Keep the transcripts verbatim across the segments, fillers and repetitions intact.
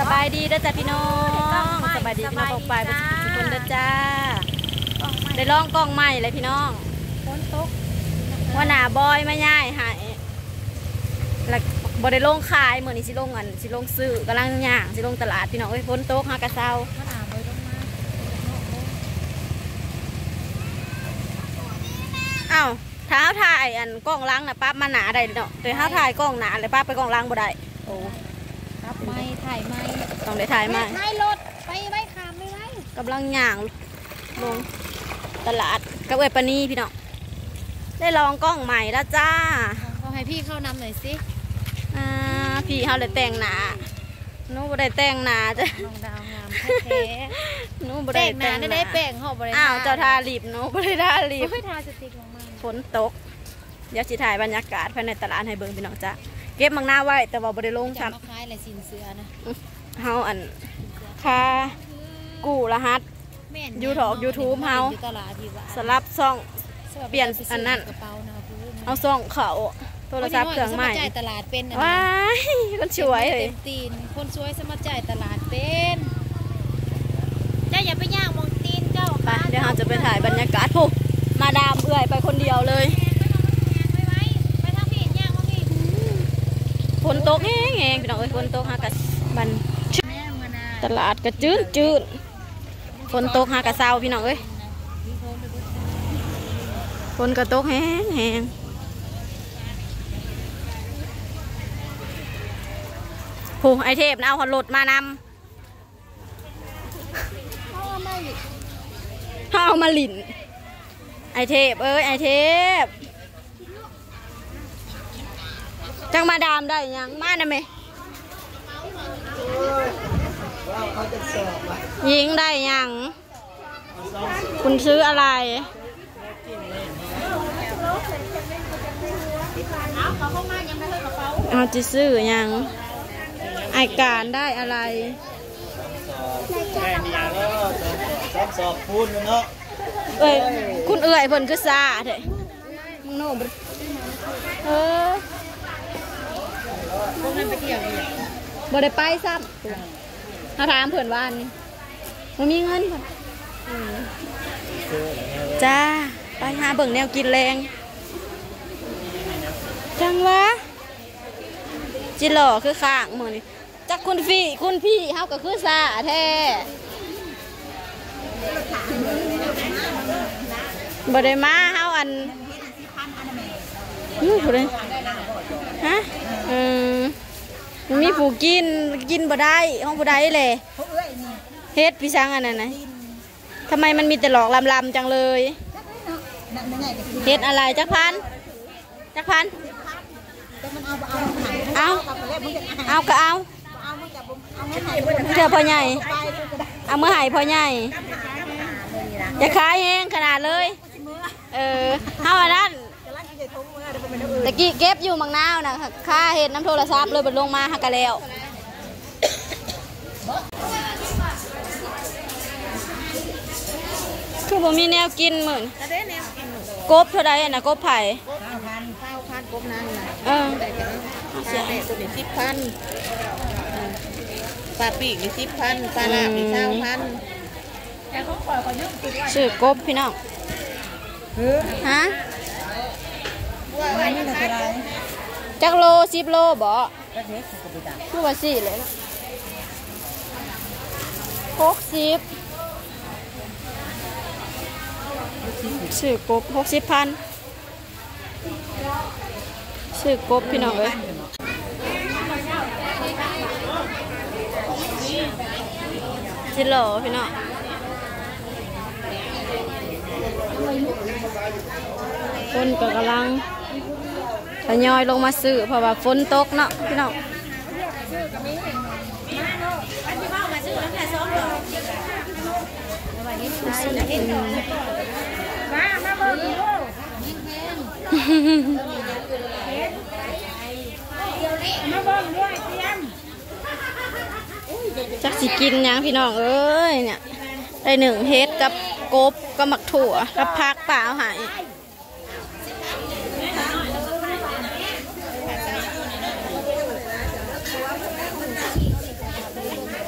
บายดีเด้อจ้าพี่น้องสบายดีพี่น้องปองไปไปทุกคนเด้อจ้าได้ลองกล้องใหม่เลยพี่น้องฝนตกว่าหนาบอยไม่ง่ายหายแล้วบอได้ลงขายเหมือนนี้สิลงอันสิลงซื้อกำลังย่างสิลงตลาดพี่น้องเอ้ยฝนตกหากระเซาอ้าวเท้าถ่ายอันกล้องล้างนะป้ามาหนาได้เนาะแต่เท้าถ่ายกล้องหนาเลยป้าไปกล้องล้างบ่ได้โอ้ครับไม่ถ่ายไม่ต้องได้ถ่ายไม่ไม่รถไปไว้ขามไม่ไว้กำลังย่างลงตลาดกับเอ้ยปานีพี่น้องได้ลองกล้องใหม่แล้วจ้าขอให้พี่เข้านำหน่อยสิอ่าพี่เขาเลยแต่งหนาหนูบ่ได้แต่งหนาจ้ะน้องดาวงามแท้หนูบ่ได้แต่งหนาได้แป้งหอบบ่ได้อ้าวเจ้าทาลิปหนูบ่ได้ทาลิปไม่ทาสติกลงมาฝนตกเดี๋ยวสิถ่ายบรรยากาศภายในตลาดให้เบิ่งพี่น้องจ้ะเก็บมังหน้าไว้แต่ว่าบ่ได้ลงซ้ำจะมาขายอะไรสินเสือนะเฮาอันค่ากู้รหัสยูทอกยูทูบเฮาสลับซ่องเปลี่ยนอันนั้นเอาซ่องเขาโทรศัพท์เครื่องใหม่จ่ายตลาดเป็นว้ายคนสวยเลยตีนคนสวยสมัครจ่ายตลาดเป็นเจ้าอย่าไปย่างมองตีนเจ้าไปเดี๋ยวเราจะไปถ่ายบรรยากาศปุ๊บมาดามเอื่อยไปคนเดียวเลยไปทางพี่ย่างมาพี่ฝนตกแห้งๆพี่น้องเอ้ยฝนตกฮะกับบันตลาดกระจืดจืดฝนตกฮะกับเศร้าพี่น้องเอ้ยฝนกระตกแห้งแห้งโหไอเทพนะเอาหลดมานำเอามาหลินไอเทพเอ้ยไอเทพจังมาดามได้ยังมาได้ไหมยิงได้ยังคุณซื้ออะไรเอาจะซื้อยังไอการได้อะไรแค่นี้แล้วสอบสอบพูดเนาะเอ้ยคุณเอ้ยเพิ่นคือซาเถอะมึงโน่บเออพวกนั้นไปเที่ยวนี่บ่ได้ไปซ้ำถ้าถามเพิ่นว่านี่บ่มีเงินค่ะจ้าไปหาเบิ่งแนวกินแรงจังวะจิหล่อคือข้างมือนี่จักคุณพี่คุณพี่เฮาก็คือซาแท้บ่ได้มาเฮาอันนี่ผู้ใดฮะอืมมีผู้กินกินบ่ได้ห้องผู้ใดเลยเฮ็ดพี่ช้างอันนั้นนะทำไมมันมีแต่หลอกลำๆจังเลยเฮ็ดอะไรจักพันจักพันเอาเอาก็เอาเจ้าพ่อใหญ่เอาเมื่อไหร่พ่อใหญ่จะขายแห้งขนาดเลยเออเอาอันนั้นตะกี้เก็บอยู่มังนาวนะค่าเห็ดน้ำโทรศัพท์เลยบนลงมาฮักกะแล้วคือผมมีแนวกินเหมือนกบเท่าไรนะกบไผ่ข้าวพันข้าวพันกบนั่งนะเออเสียตัวนี้สิบพันปลาปีกนี่สิบพันปลาลาบนี่เก้าพันซื้อกบพี่น้องฮะจักโลสิบโลบ่คือว่าสี่เลยนะหกสิบซื้อกบหกสิบพันซื้อกบพี่น้องเอ้ยจิโลพี่น้องคนก็กำลังทยอยลงมาซื้อเพราะว่าฝนตกเนาะพี่น้องจักสิกินยังพี่น้องเอ้ยเนี่ยได้หนึ่งเฮ็ดกับกบกับหมักถั่วกับผักป่าหายเ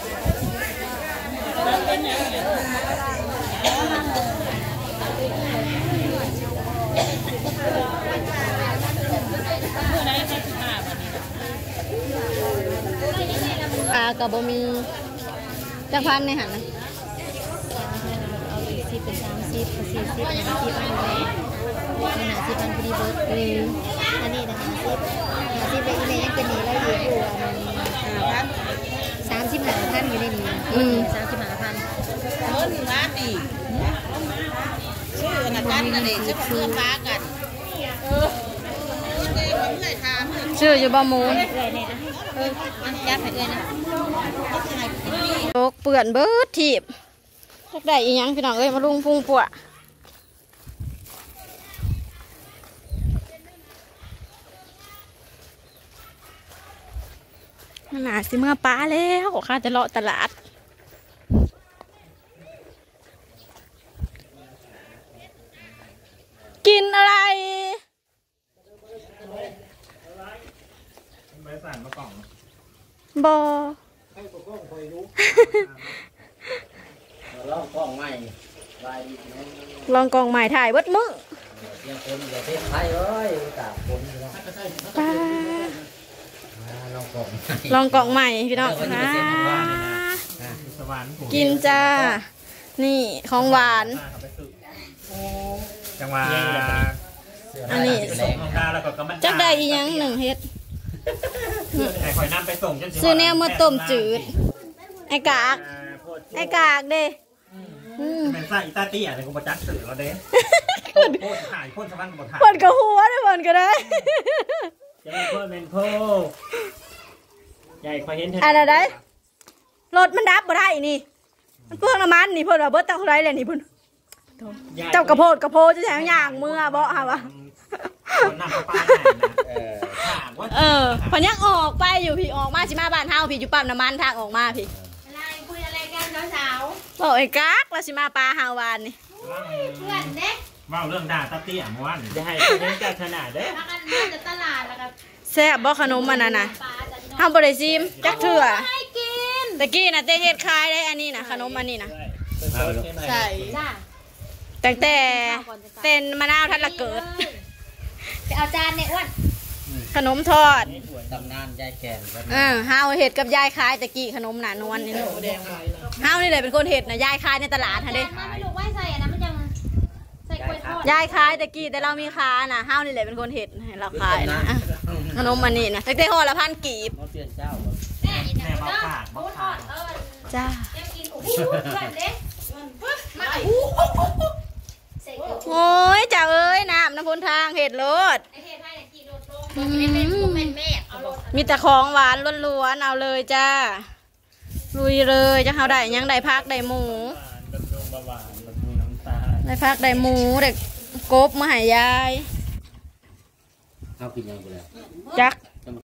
อ่ากับบมีจักพันในหันนะเอาอีกสิบเป็นสามสิบเป็นสี่สิบห้าสิบอันนี้มันหาสิบอันพอดีเบิร์ดอืมอันนี้นะหาสิบหาสิบเป็นอีเมยังเป็นหนีเราอยู่อยู่อันสามสิบห้าพันอยู่ในนี้อืมสามสิบห้าพันเงินมาดิชื่อนักการนั่นเองชื่อเพื่อนฟ้ากันเออชื่ออยู่บ่มูนเลยเนี่ยเออยัดไปเลยนะโลกเปื่อนเบิดถีบจักได้อีหยังพี่น้องเอ้ยมาลุงพุงปัวหนาสิเมื่อป้าแล้วข้าจะเลาะตลาดกินอะไรไม่สั่นมากล่องบอลองกล้องใหม่ลายดีลองกองใหม่ถ่ายเบิดมือยังคนอย่าเทศไทยเอ้ยตากคนเนาะป้าลองกล้องลองกองใหม่พี่น้องนะสวรรค์กินจ้านี่ของหวานจังหวะอันนี้ส่งลงดาแล้วก็กำมันจักได้อีหยังหนึ่งเฮ็ดแต่คอยนำไปส่งจนซื้อแนวมาต้มจืดไอ้กากไอ้กากเด้อืมเป็นไส้อีตาตี้อะไรกูมาจักสื่อเราเด้โคตรถ่ายโคตรสวรรค์กูถ่ายเปิดกระหัวได้เปิดก็ได้จะเป็นพ่อเป็นพ่อใหญ่คอยเห็นอันนั้นได้รถมันดับบ่ได้นี่มันเปลืองน้ำมันนี่เพิ่นว่าเบิดตั้งเท่าไรเลยนี่เพิ่นเจ้ากระโพดกระโพดจะแถวย่างมือบ่ฮะวะคนนำไปป้ายไหนนะเออถามว่าเออเพิ่นยังออกไปอยู่พี่ออกมาสิมาบ้านเฮาพี่อยู่ปั๊มน้ำมันทางออกมาพี่อะไรคุยอะไรกันสาวบอกไอ้กากว่าสิมาปลาเฮาวานนี่ๆเพื่อนเด็กว่าเรื่องด่าตาเตี้ยเมื่อวานจะให้เล่นการขนาดเด้อมากันมาจากตลาดแล้วก็แซ่บบ่ขนมมันน่ะนะปลาจากที่เฮาบ่ได้ซิมจักเทื่อให้กินตะกี้น่ะเต้เฮ็ดขายได้อันนี้น่ะขนมอันนี้น่ะใช่จ้าตั้งแต่เต้นมะนาวทัดละเกิดไปเอาจานเนี่ยอ้วนขนมทอดตำนานยายแก่นเออเฮาเฮ็ดกับยายขายตะกี้ขนมหนานวลนี่นะเฮานี่แหละเป็นคนเฮ็ดน่ะยายขายในตลาดหั่นเด้จานมาไม่รู้ว่าใส่อันนั้นมันยังใส่กล้วยทอดยายขายตะกี้แต่เรามีค้าน่ะเฮานี่แหละเป็นคนเฮ็ดให้เราขายนะอ่ะขนมอันนี้น่ะตั้งแต่ห่อละพันกีบมาเปลี่ยนเจ้าแม่อีกแม่มาฝากหมูมาทอฝาดกเออจ้าเดี๋ยวกินโอ้โหเพื่อนเด็กมาไอ้ใส่กล้วยโอ้ยจ้าเอ้ยน้ำน้ำพ้นทางเห็ดรสไอ้เฮ็ดให้เนี่ยกินโดดลงมันไม่เป็นกูเป็นแม่เอาโดดมีแต่ของหวานล้วนๆเอาเลยจ้าลุยเลยจะเขาได้หยังได้พักได้หมูบำรุงเบาหวานบำรุงน้ำตาลได้พักได้หมูได้กบมาใหายยายเอากินยังไปแล้วจัก